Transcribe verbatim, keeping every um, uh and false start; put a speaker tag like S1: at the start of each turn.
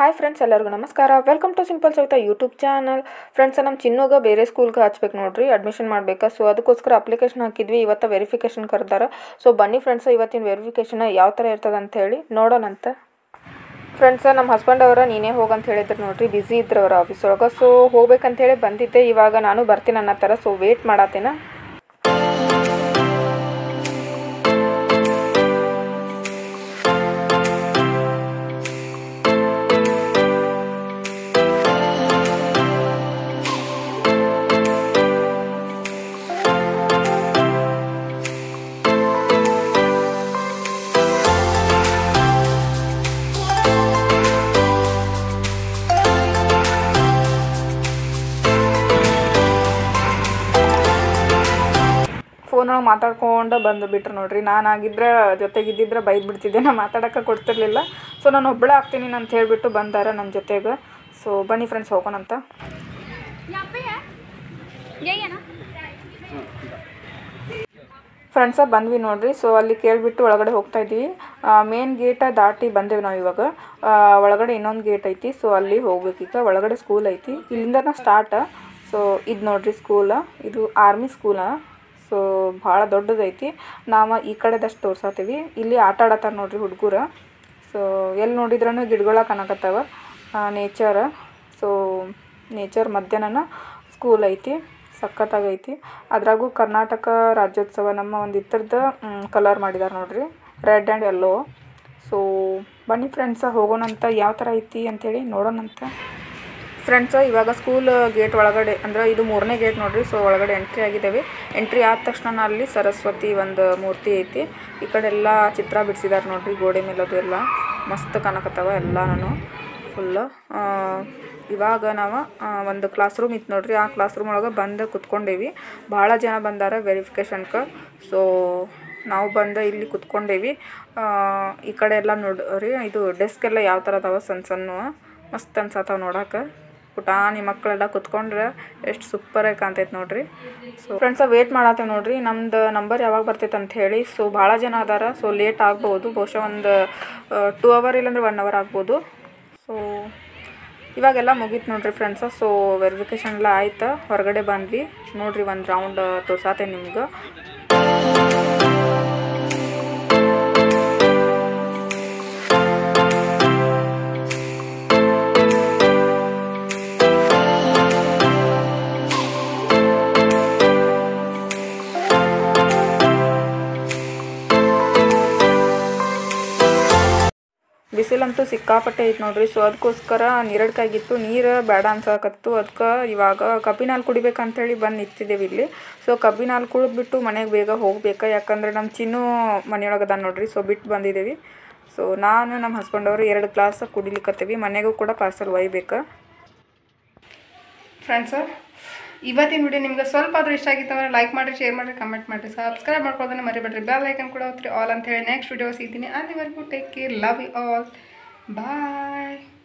S1: Hi friends, ಎಲ್ಲರಿಗೂ ನಮಸ್ಕಾರ. Welcome to simple Savita YouTube channel. Friends, ನಮ್ಮ ಚಿನ್ನೋಗ ಬೇರೆ ಸ್ಕೂಲ್ಗೆ ಹಚ್ಬೇಕು ನೋಡ್ರಿ, ಅಡ್ಮಿಷನ್ ಮಾಡಬೇಕಾ. ಸೊ ಅದಕ್ಕೋಸ್ಕರ ಅಪ್ಲಿಕೇಶನ್ ಹಾಕಿದ್ವಿ. ಇವತ್ತು ವೆರಿಫಿಕೇಷನ್ ಕರೆದಾರ. ಸೊ ಬನ್ನಿ ಫ್ರೆಂಡ್ಸ್, ಇವತ್ತಿನ ವೆರಿಫಿಕೇಷನ್ ಯಾವ ಥರ ಇರ್ತದೆ ಅಂತ ಹೇಳಿ ನೋಡೋಣಂತ. ಫ್ರೆಂಡ್ಸ, ನಮ್ಮ ಹಸ್ಬೆಂಡ್ ಅವರ ನೀನೇ ಹೋಗಂತ ಹೇಳಿದ್ರು ನೋಡ್ರಿ, ಬ್ಯುಸಿ ಇದ್ರು ಅವ್ರ ಆಫೀಸ್ ಒಳಗೆ. ಸೊ ಹೋಗ್ಬೇಕಂತೇಳಿ ಬಂದಿದ್ದೆ. ಇವಾಗ ನಾನು ಬರ್ತೀನಿ ಅನ್ನೋ ಥರ. So wait ಮಾಡತ್ತೇನ. ಫೋನೊಳಗೆ ಮಾತಾಡ್ಕೊಂಡು ಬಂದು ಬಿಟ್ರು ನೋಡ್ರಿ. ನಾನಾಗಿದ್ರೆ ಜೊತೆಗಿದ್ದಿದ್ರೆ ಬೈದು ಬಿಡ್ತಿದ್ದೆ, ನಾ ಮಾತಾಡೋಕೆ ಕೊಡ್ತಿರ್ಲಿಲ್ಲ. ಸೊ ನಾನು ಒಬ್ಬಳೇ ಆಗ್ತೀನಿ ಅಂತ ಹೇಳಿಬಿಟ್ಟು ಬಂದಾರ ನನ್ನ ಜೊತೆಗೆ. ಸೊ ಬನ್ನಿ ಫ್ರೆಂಡ್ಸ್, ಹೋಗೋಣಂತ. ಫ್ರೆಂಡ್ಸ ಬಂದ್ವಿ ನೋಡ್ರಿ. ಸೊ ಅಲ್ಲಿ ಕೇಳಿಬಿಟ್ಟು ಒಳಗಡೆ ಹೋಗ್ತಾ ಇದ್ದೀವಿ. ಮೇನ್ ಗೇಟ ದಾಟಿ ಬಂದೇವಿ ನಾವು ಇವಾಗ. ಒಳಗಡೆ ಇನ್ನೊಂದು ಗೇಟ್ ಐತಿ. ಸೊ ಅಲ್ಲಿ ಹೋಗ್ಬೇಕೀಗ. ಒಳಗಡೆ ಸ್ಕೂಲ್ ಐತಿ, ಇಲ್ಲಿಂದ ಸ್ಟಾರ್ಟ. ಸೊ ಇದು ನೋಡ್ರಿ ಸ್ಕೂಲ, ಇದು ಆರ್ಮಿ ಸ್ಕೂಲ. ಸೊ ಭಾಳ ದೊಡ್ಡದೈತಿ. ನಾವು ಈ ಕಡೆದಷ್ಟು ತೋರ್ಸತ್ತೀವಿ. ಇಲ್ಲಿ ಆಟ ಆಡತ್ತಾರ ನೋಡ್ರಿ ಹುಡುಗರು. ಸೊ ಎಲ್ಲಿ ನೋಡಿದ್ರೂ ಗಿಡಗಳ ಕಾಣಕತ್ತಾವ, ನೇಚರ್. ಸೊ ನೇಚರ್ ಮಧ್ಯಾಹ್ನ ಸ್ಕೂಲ್ ಐತಿ, ಸಖತ್ತಾಗೈತಿ. ಅದ್ರಾಗೂ ಕರ್ನಾಟಕ ರಾಜ್ಯೋತ್ಸವ ನಮ್ಮ ಒಂದು ಇದ್ರದ್ದು ಕಲರ್ ಮಾಡಿದ್ದಾರೆ ನೋಡ್ರಿ, ರೆಡ್ ಆ್ಯಂಡ್ ಯೆಲ್ಲೋ. ಸೊ ಬನ್ನಿ ಫ್ರೆಂಡ್ಸ, ಹೋಗೋಣಂತ. ಯಾವ ಥರ ಐತಿ ಅಂಥೇಳಿ ನೋಡೋಣಂತ. ಫ್ರೆಂಡ್ಸ, ಇವಾಗ ಸ್ಕೂಲ್ ಗೇಟ್ ಒಳಗಡೆ, ಅಂದರೆ ಇದು ಮೂರನೇ ಗೇಟ್ ನೋಡ್ರಿ. ಸೊ ಒಳಗಡೆ ಎಂಟ್ರಿ ಆಗಿದ್ದೇವೆ. ಎಂಟ್ರಿ ಆದ ತಕ್ಷಣ ಅಲ್ಲಿ ಸರಸ್ವತಿ ಒಂದು ಮೂರ್ತಿ ಐತಿ. ಈ ಕಡೆ ಎಲ್ಲ ಚಿತ್ರ ಬಿಡಿಸಿದ್ದಾರೆ ನೋಡ್ರಿ, ಗೋಡೆ ಮೇಲೆ. ಅದು ಎಲ್ಲ ಮಸ್ತ್ ಕಾಣಕತ್ತವ ಎಲ್ಲ. ನಾನು ಫುಲ್ಲು ಇವಾಗ ನಾವು ಒಂದು ಕ್ಲಾಸ್ ರೂಮ್ ಇತ್ತು ನೋಡ್ರಿ, ಆ ಕ್ಲಾಸ್ ರೂಮ್ ಒಳಗೆ ಬಂದು ಕುತ್ಕೊಂಡೇವಿ. ಭಾಳ ಜನ ಬಂದಾರ ವೆರಿಫಿಕೇಷನ್ಗೆ. ಸೊ ನಾವು ಬಂದು ಇಲ್ಲಿ ಕುತ್ಕೊಂಡೇವಿ. ಈ ಕಡೆ ಎಲ್ಲ ನೋಡ್ರಿ, ಇದು ಡೆಸ್ಕ್ ಎಲ್ಲ ಯಾವ ಥರ ಅದಾವ, ಸಣ್ಣ ಸಣ್ಣ ಮಸ್ತ್ ಅನ್ಸತ್ತಾವ ನೋಡೋಕೆ. ಪುಟಾಣಿ ಮಕ್ಕಳೆಲ್ಲ ಕುತ್ಕೊಂಡ್ರೆ ಎಷ್ಟು ಸೂಪರಾಗಿ ಕಾಣ್ತೈತೆ ನೋಡ್ರಿ. ಸೊ ಫ್ರೆಂಡ್ಸ, ವೇಟ್ ಮಾಡತ್ತೇವೆ ನೋಡ್ರಿ, ನಮ್ದು ನಂಬರ್ ಯಾವಾಗ ಬರ್ತೈತೆ ಅಂತ ಹೇಳಿ. ಸೊ ಭಾಳ ಜನ ಅದಾರ. ಸೊ ಲೇಟ್ ಆಗ್ಬೋದು, ಬಹುಶಃ ಒಂದು ಟೂ ಅವರ್ ಇಲ್ಲಾಂದ್ರೆ ಒನ್ ಅವರ್ ಆಗ್ಬೋದು. ಸೊ ಇವಾಗೆಲ್ಲ ಮುಗೀತು ನೋಡ್ರಿ ಫ್ರೆಂಡ್ಸ. ಸೊ ವೆರಿಫಿಕೇಷನ್ ಎಲ್ಲ ಆಯ್ತು, ಹೊರಗಡೆ ಬಂದ್ವಿ ನೋಡ್ರಿ. ಒಂದು ರೌಂಡ್ ತೋರ್ಸಾತೇನೆ ನಿಮ್ಗೆ. ಬಿಸಿಲಂತೂ ಸಿಕ್ಕಾಪಟ್ಟೆ ಐತೆ ನೋಡ್ರಿ. ಸೊ ಅದಕ್ಕೋಸ್ಕರ ನೀರಡ್ಕಾಗಿತ್ತು, ನೀರು ಬೇಡ ಅನ್ಸಕತ್ತು. ಅದಕ್ಕೆ ಇವಾಗ ಕಬ್ಬಿನ ಹಾಲು ಕುಡಿಬೇಕಂತೇಳಿ ಬಂದು ನಿಂತಿದ್ದೇವೆ ಇಲ್ಲಿ. ಸೊ ಕಬ್ಬಿನ ಹಾಲು ಕುಡಿದ್ಬಿಟ್ಟು ಮನೆಗೆ ಬೇಗ ಹೋಗ್ಬೇಕು, ಯಾಕಂದ್ರೆ ನಮ್ಮ ಚಿನ್ನು ಮನೆಯೊಳಗೆ ಅದ ನೋಡ್ರಿ. ಸೊ ಬಿಟ್ಟು ಬಂದಿದ್ದೇವೆ. ಸೊ ನಾನು ನಮ್ಮ ಹಸ್ಬೆಂಡ್ ಅವರು ಎರಡು ಗ್ಲಾಸ್ ಕುಡಿಲಿಕ್ಕತ್ತೀವಿ. ಮನೆಗೂ ಕೂಡ ಪಾರ್ಸಲ್ ಒಯ್ಬೇಕು. ಫ್ರೆಂಡ್ಸ, ಇವತ್ತಿನ ವಿಡಿಯೋ ನಿಮ್ಗೆ ಸ್ವಲ್ಪ ಆದರೂ ಇಷ್ಟ ಆಗಿತ್ತು ಅಂದರೆ ಲೈಕ್ ಮಾಡಿರಿ, ಶೇರ್ ಮಾಡಿರಿ, ಕಮೆಂಟ್ ಮಾಡಿರಿ, ಸಬ್ಸ್ಕ್ರೈಬ್ ಮಾಡ್ಕೊಳ್ಳೋದನ್ನ ಮರಿಬೇಡ್ರಿ. ಬೆಲ್ ಐಕನ್ ಕೂಡ ಒತ್ತಿರಿ, ಆಲ್ ಅಂತ ಹೇಳಿ. ನೆಕ್ಸ್ಟ್ ವಿಡಿಯೋ ಸಿಗ್ತೀನಿ. ಅಲ್ಲಿವರೆಗೂ take care, love you all, bye.